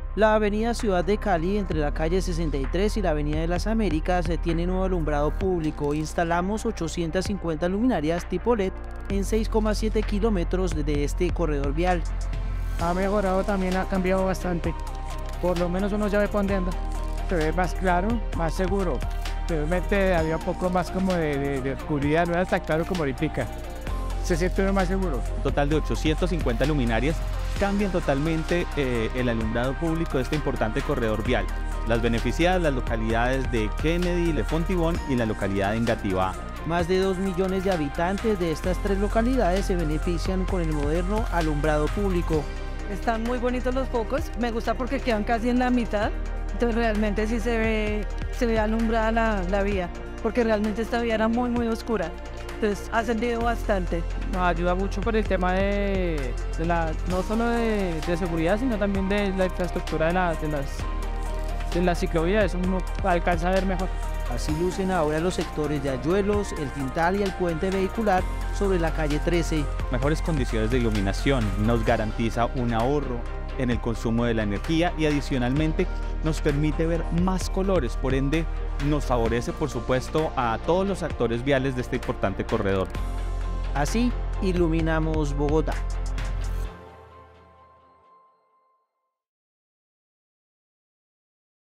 La avenida Ciudad de Cali, entre la calle 63 y la avenida de las Américas, tiene nuevo alumbrado público. Instalamos 850 luminarias tipo LED en 6,7 kilómetros de este corredor vial. Ha mejorado también, ha cambiado bastante. Por lo menos uno ya ve por dónde anda. Se ve más claro, más seguro. Realmente había un poco más como de oscuridad, no era tan claro como ahorita. Se siente uno más seguro. Un total de 850 luminarias cambian totalmente el alumbrado público de este importante corredor vial. Las beneficiadas las localidades de Kennedy, Le Fontibón y la localidad de Engativá. Más de 2 millones de habitantes de estas tres localidades se benefician con el moderno alumbrado público. Están muy bonitos los focos, me gusta porque quedan casi en la mitad, entonces realmente sí se ve alumbrada la vía, porque realmente esta vía era muy oscura, entonces ha servido bastante. Nos ayuda mucho por el tema no solo de seguridad, sino también de la infraestructura de la ciclovía, eso uno alcanza a ver mejor. Así lucen ahora los sectores de Ayuelos, El Tintal y el puente vehicular sobre la calle 13. Mejores condiciones de iluminación nos garantiza un ahorro en el consumo de la energía y adicionalmente nos permite ver más colores, por ende nos favorece por supuesto a todos los actores viales de este importante corredor. Así iluminamos Bogotá.